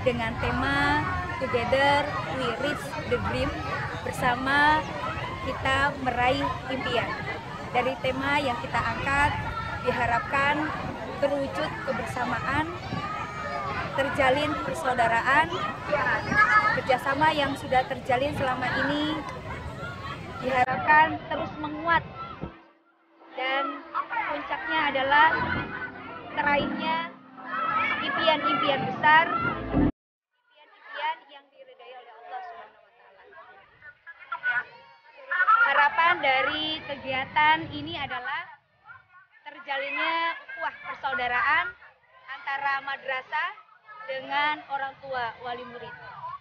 dengan tema Together We Reach the Dream, bersama kita meraih impian. Dari tema yang kita angkat diharapkan terwujud kebersamaan, terjalin persaudaraan, kerjasama yang sudah terjalin selama ini diharapkan terus menguat, dan puncaknya adalah teraihnya impian-impian besar, impian-impian yang diridai oleh Allah SWT. Harapan dari kegiatan ini adalah terjalinnya ukhuwah persaudaraan antara madrasah dengan orang tua wali murid.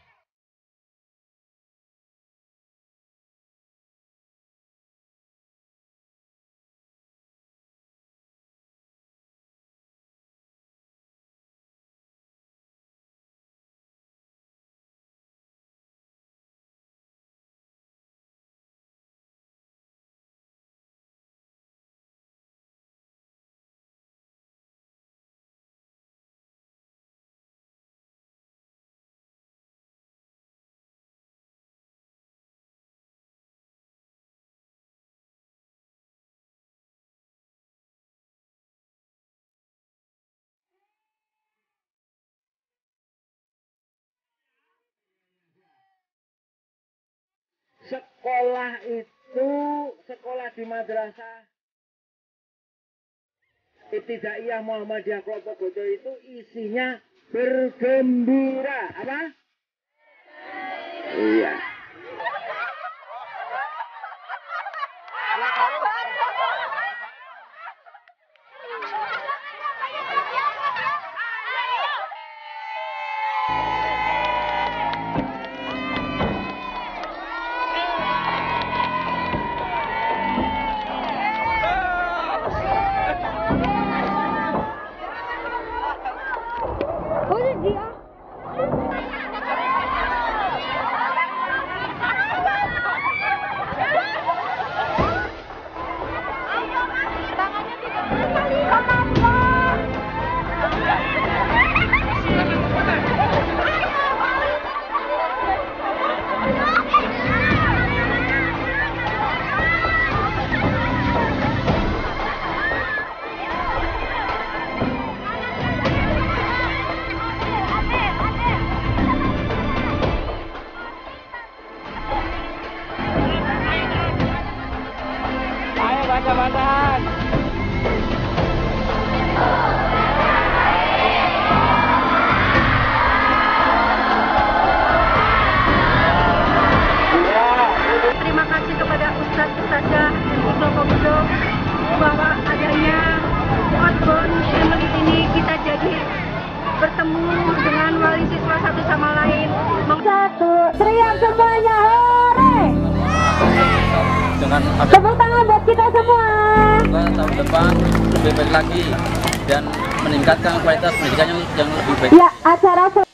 Sekolah itu, sekolah di madrasah Ibtidaiyah Muhammadiyah Klopo Bojo itu isinya bergembira. Apa? Iya. Baca-bacaan. Terima kasih kepada Ustadzah di Klopo Bojo bahwa adanya outbound family ini kita jadi bertemu dengan wali siswa satu sama lain. Satu, teriak semuanya, hore! Dengan Tepuk tangan buat kita semua. tahun depan lebih baik lagi dan meningkatkan kualitas pendidikan yang lebih baik. Ya, acara